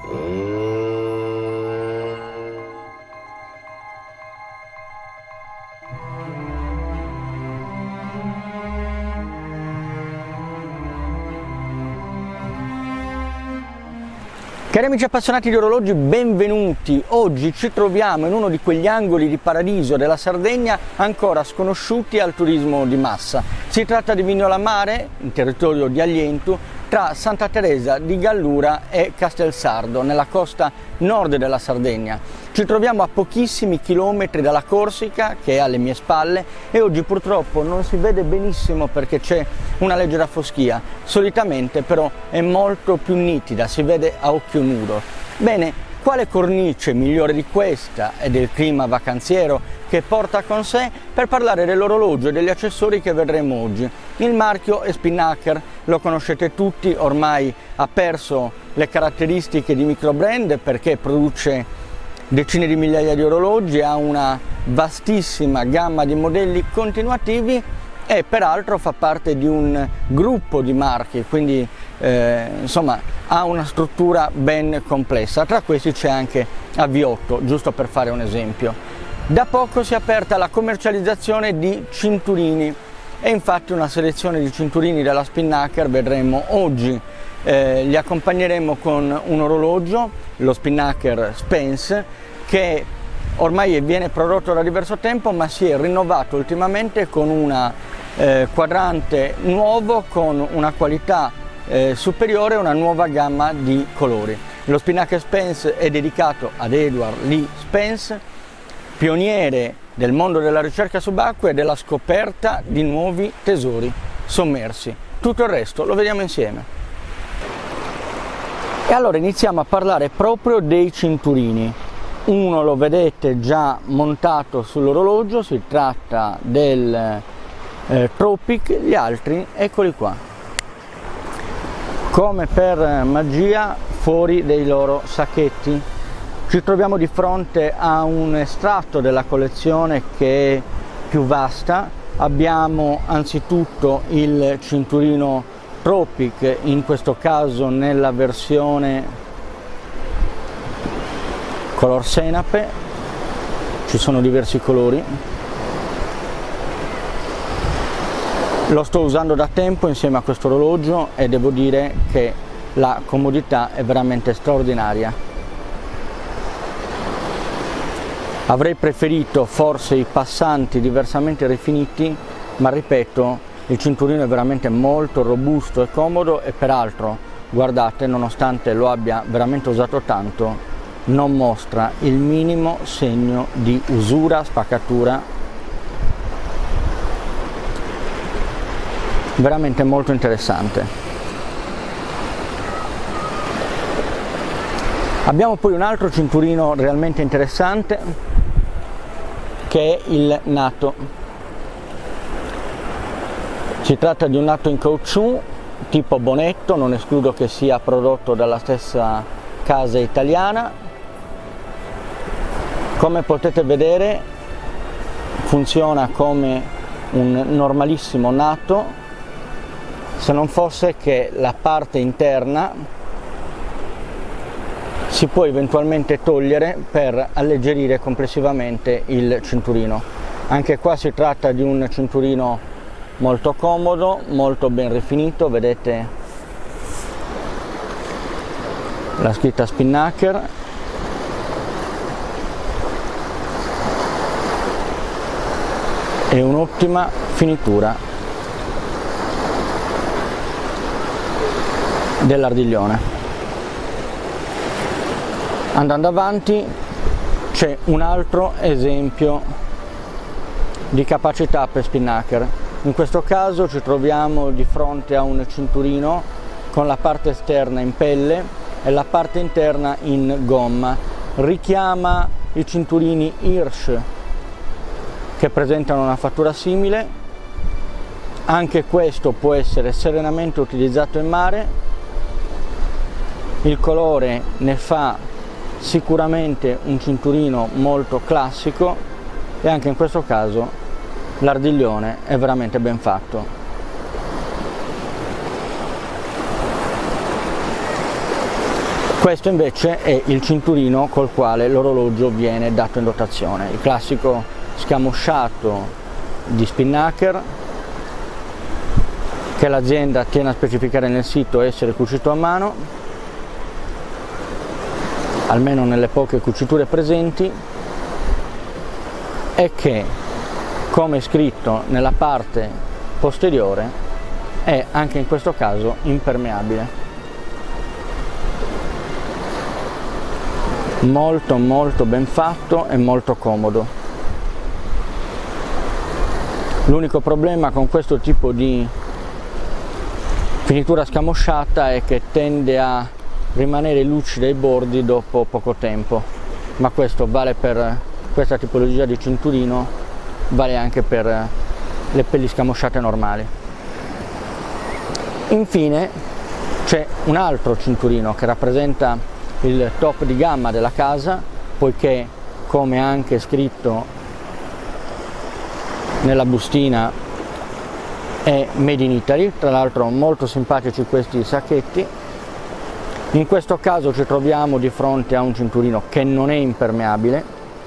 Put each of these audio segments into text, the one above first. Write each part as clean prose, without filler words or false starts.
Cari amici appassionati di orologi, benvenuti! Oggi ci troviamo in uno di quegli angoli di paradiso della Sardegna ancora sconosciuti al turismo di massa. Si tratta di Vignola Mare, in territorio di Aglientu, tra Santa Teresa di Gallura e Castelsardo, nella costa nord della Sardegna. Ci troviamo a pochissimi chilometri dalla Corsica, che è alle mie spalle, e oggi purtroppo non si vede benissimo perché c'è una leggera foschia. Solitamente però è molto più nitida, si vede a occhio nudo. Bene, quale cornice migliore di questa e del clima vacanziero che porta con sé per parlare dell'orologio e degli accessori che vedremo oggi. Il marchio è Spinnaker, lo conoscete tutti, ormai ha perso le caratteristiche di microbrand perché produce decine di migliaia di orologi, ha una vastissima gamma di modelli continuativi e peraltro fa parte di un gruppo di marchi, quindi insomma ha una struttura ben complessa. Tra questi c'è anche AV8, giusto per fare un esempio. Da poco si è aperta la commercializzazione di cinturini e infatti una selezione di cinturini della Spinnaker vedremo oggi. Li accompagneremo con un orologio, lo Spinnaker Spence, che ormai viene prodotto da diverso tempo ma si è rinnovato ultimamente con una quadrante nuovo, con una qualità superiore e una nuova gamma di colori. Lo Spinnaker Spence è dedicato ad Edward Lee Spence, pioniere del mondo della ricerca subacquea e della scoperta di nuovi tesori sommersi. Tutto il resto lo vediamo insieme. E allora iniziamo a parlare proprio dei cinturini. Uno lo vedete già montato sull'orologio, si tratta del Tropic, gli altri eccoli qua. Come per magia, fuori dei loro sacchetti. Ci troviamo di fronte a un estratto della collezione che è più vasta. Abbiamo anzitutto il cinturino Tropic, in questo caso nella versione color senape, ci sono diversi colori. Lo sto usando da tempo insieme a questo orologio e devo dire che la comodità è veramente straordinaria. Avrei preferito forse i passanti diversamente rifiniti, ma ripeto, il cinturino è veramente molto robusto e comodo e peraltro, guardate, nonostante lo abbia veramente usato tanto, non mostra il minimo segno di usura, spaccatura. Veramente molto interessante. Abbiamo poi un altro cinturino realmente interessante che è il NATO. Si tratta di un NATO in caucciù tipo Bonetto, non escludo che sia prodotto dalla stessa casa italiana. Come potete vedere funziona come un normalissimo NATO, se non fosse che la parte interna si può eventualmente togliere per alleggerire complessivamente il cinturino. Anche qua si tratta di un cinturino molto comodo, molto ben rifinito, vedete la scritta Spinnaker. E un'ottima finitura dell'ardiglione. Andando avanti c'è un altro esempio di capacità per Spinnaker. In questo caso ci troviamo di fronte a un cinturino con la parte esterna in pelle e la parte interna in gomma. Richiama i cinturini Hirsch che presentano una fattura simile. Anche questo può essere serenamente utilizzato in mare. Il colore ne fa sicuramente un cinturino molto classico e anche in questo caso l'ardiglione è veramente ben fatto. Questo invece è il cinturino col quale l'orologio viene dato in dotazione, il classico scamosciato di Spinnaker, che l'azienda tiene a specificare nel sito essere cucito a mano, almeno nelle poche cuciture presenti, e che, come scritto nella parte posteriore, è anche in questo caso impermeabile. Molto molto ben fatto e molto comodo. L'unico problema con questo tipo di finitura scamosciata è che tende a rimanere lucida ai bordi dopo poco tempo, ma questo vale per questa tipologia di cinturino, vale anche per le pelli scamosciate normali. Infine c'è un altro cinturino che rappresenta il top di gamma della casa, poiché, come anche scritto nella bustina, è made in Italy. Tra l'altro molto simpatici questi sacchetti. In questo caso ci troviamo di fronte a un cinturino che non è impermeabile,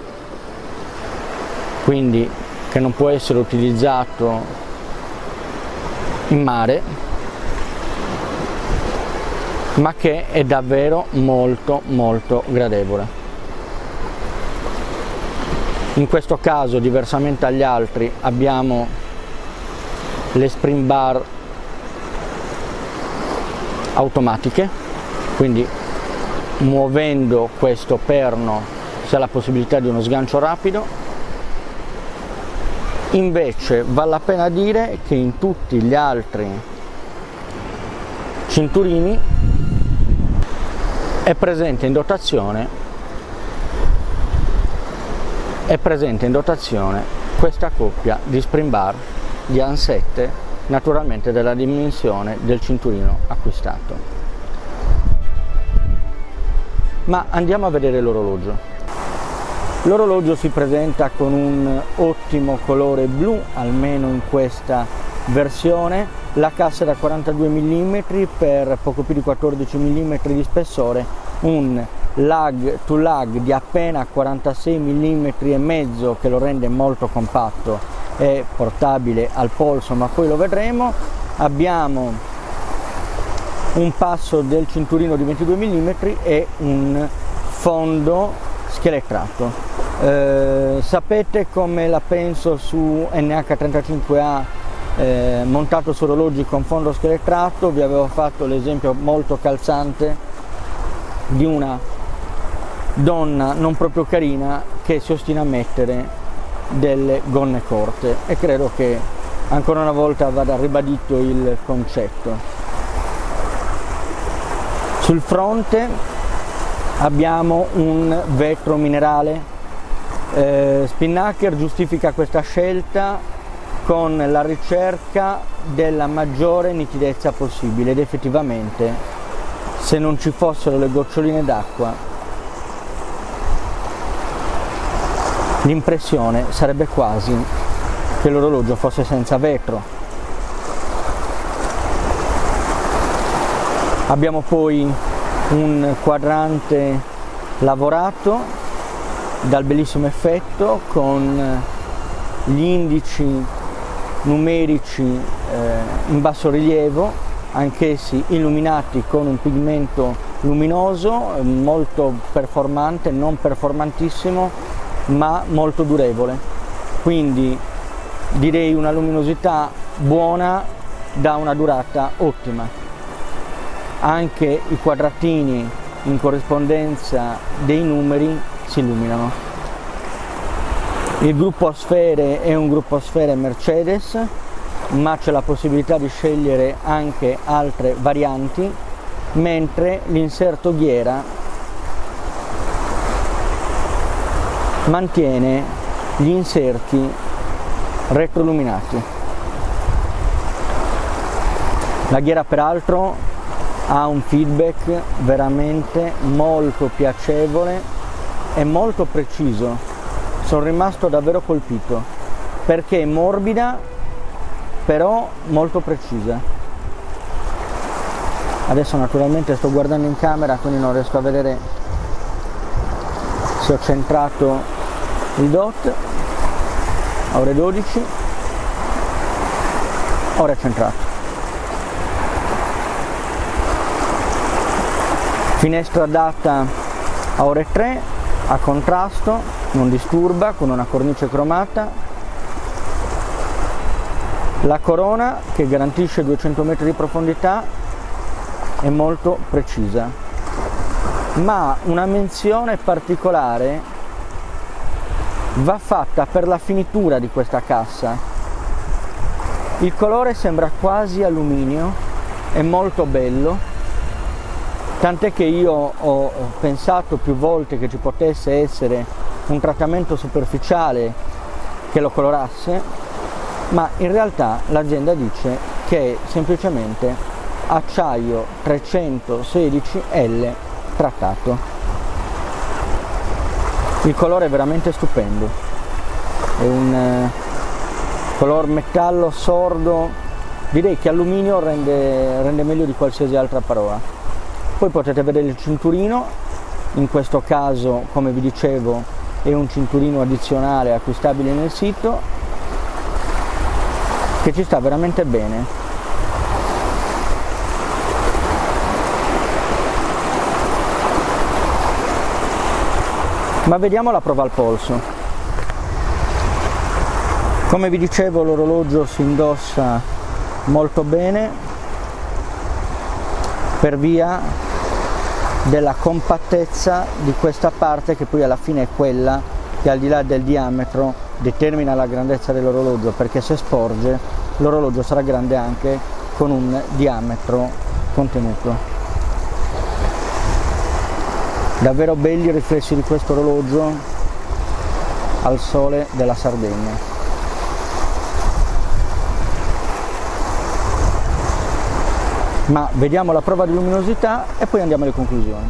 quindi che non può essere utilizzato in mare, ma che è davvero molto molto gradevole. In questo caso, diversamente dagli altri, abbiamo le spring bar automatiche, quindi muovendo questo perno si ha la possibilità di uno sgancio rapido. Invece vale la pena dire che in tutti gli altri cinturini è presente in dotazione questa coppia di spring bar di AN7, naturalmente della dimensione del cinturino acquistato. Ma andiamo a vedere l'orologio. L'orologio si presenta con un ottimo colore blu, almeno in questa versione. La cassa è da 42 mm per poco più di 14 mm di spessore, un lag to lag di appena 46 mm e mezzo che lo rende molto compatto e portabile al polso, ma poi lo vedremo. Abbiamo un passo del cinturino di 22 mm e un fondo scheletrato. Sapete come la penso su NH35A montato su orologi con fondo scheletrato. Vi avevo fatto l'esempio molto calzante di una donna non proprio carina che si ostina a mettere delle gonne corte, e credo che ancora una volta vada ribadito il concetto. Sul fronte abbiamo un vetro minerale. Spinnaker giustifica questa scelta con la ricerca della maggiore nitidezza possibile, ed effettivamente, se non ci fossero le goccioline d'acqua, l'impressione sarebbe quasi che l'orologio fosse senza vetro. Abbiamo poi un quadrante lavorato dal bellissimo effetto, con gli indici numerici in basso rilievo, anch'essi illuminati con un pigmento luminoso, molto performante, non performantissimo, ma molto durevole. Quindi direi una luminosità buona da una durata ottima. Anche i quadratini in corrispondenza dei numeri si illuminano. Il gruppo a sfere è un gruppo a sfere Mercedes, ma c'è la possibilità di scegliere anche altre varianti, mentre l'inserto ghiera mantiene gli inserti retroilluminati. La ghiera peraltro ha un feedback veramente molto piacevole e molto preciso. Sono rimasto davvero colpito perché è morbida però molto precisa. Adesso naturalmente sto guardando in camera, quindi non riesco a vedere se ho centrato il dot. Ore 12, ora è centrato. Finestra data a ore 3, a contrasto, non disturba, con una cornice cromata. La corona, che garantisce 200 metri di profondità, è molto precisa, ma una menzione particolare va fatta per la finitura di questa cassa. Il colore sembra quasi alluminio, è molto bello, tant'è che io ho pensato più volte che ci potesse essere un trattamento superficiale che lo colorasse, ma in realtà l'azienda dice che è semplicemente acciaio 316L trattato. Il colore è veramente stupendo, è un color metallo sordo, direi che alluminio rende meglio di qualsiasi altra parola. Poi potete vedere il cinturino, in questo caso, come vi dicevo, è un cinturino addizionale acquistabile nel sito, che ci sta veramente bene. Ma vediamo la prova al polso. Come vi dicevo, l'orologio si indossa molto bene per via della compattezza di questa parte, che poi alla fine è quella che al di là del diametro determina la grandezza dell'orologio, perché se sporge l'orologio sarà grande anche con un diametro contenuto. Davvero belli i riflessi di questo orologio al sole della Sardegna. Ma vediamo la prova di luminosità e poi andiamo alle conclusioni.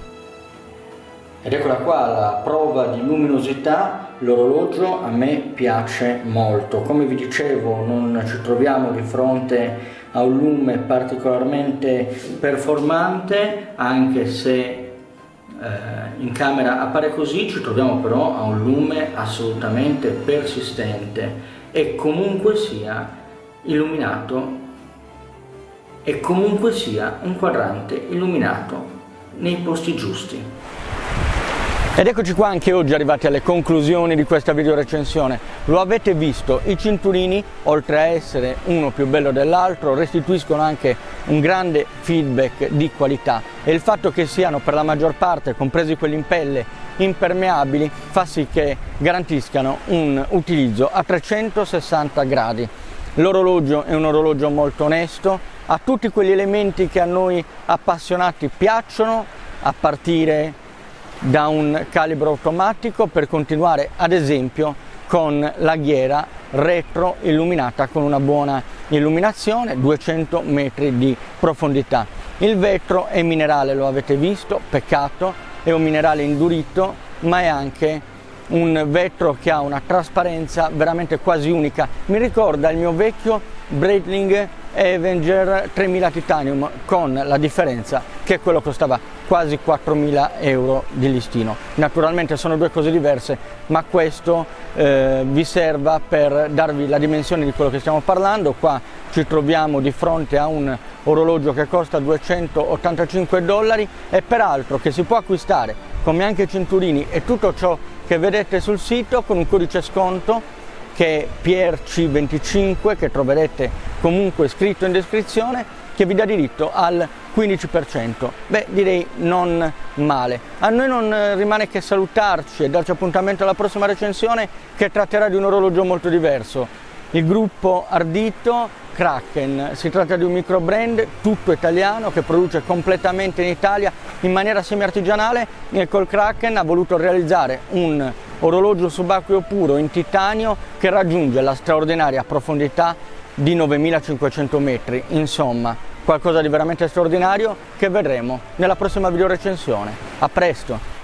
Ed eccola qua la prova di luminosità. L'orologio a me piace molto. Come vi dicevo, non ci troviamo di fronte a un lume particolarmente performante, anche se in camera appare così. Ci troviamo però a un lume assolutamente persistente e comunque sia illuminato, e comunque sia un quadrante illuminato nei posti giusti. Ed eccoci qua anche oggi arrivati alle conclusioni di questa video recensione. Lo avete visto, i cinturini, oltre a essere uno più bello dell'altro, restituiscono anche un grande feedback di qualità, e il fatto che siano per la maggior parte, compresi quelli in pelle, impermeabili, fa sì che garantiscano un utilizzo a 360 gradi. L'orologio è un orologio molto onesto, ha tutti quegli elementi che a noi appassionati piacciono, a partire da un calibro automatico, per continuare ad esempio con la ghiera retro illuminata con una buona illuminazione, 200 metri di profondità. Il vetro è minerale, lo avete visto, peccato, è un minerale indurito, ma è anche un vetro che ha una trasparenza veramente quasi unica. Mi ricorda il mio vecchio Breitling Avenger 3000 Titanium, con la differenza che quello costava quasi 4.000 euro di listino. Naturalmente sono due cose diverse, ma questo vi serva per darvi la dimensione di quello che stiamo parlando. Qua ci troviamo di fronte a un orologio che costa $285 e peraltro che si può acquistare, come anche i cinturini e tutto ciò che vedete sul sito, con un codice sconto che è PIERC25, che troverete comunque scritto in descrizione, che vi dà diritto al 15%. Beh, direi non male. A noi non rimane che salutarci e darci appuntamento alla prossima recensione, che tratterà di un orologio molto diverso. Il gruppo ardito Kraken, si tratta di un micro brand tutto italiano che produce completamente in Italia in maniera semi-artigianale, e col Kraken ha voluto realizzare un orologio subacqueo puro in titanio che raggiunge la straordinaria profondità di 9500 metri, insomma qualcosa di veramente straordinario che vedremo nella prossima video recensione. A presto!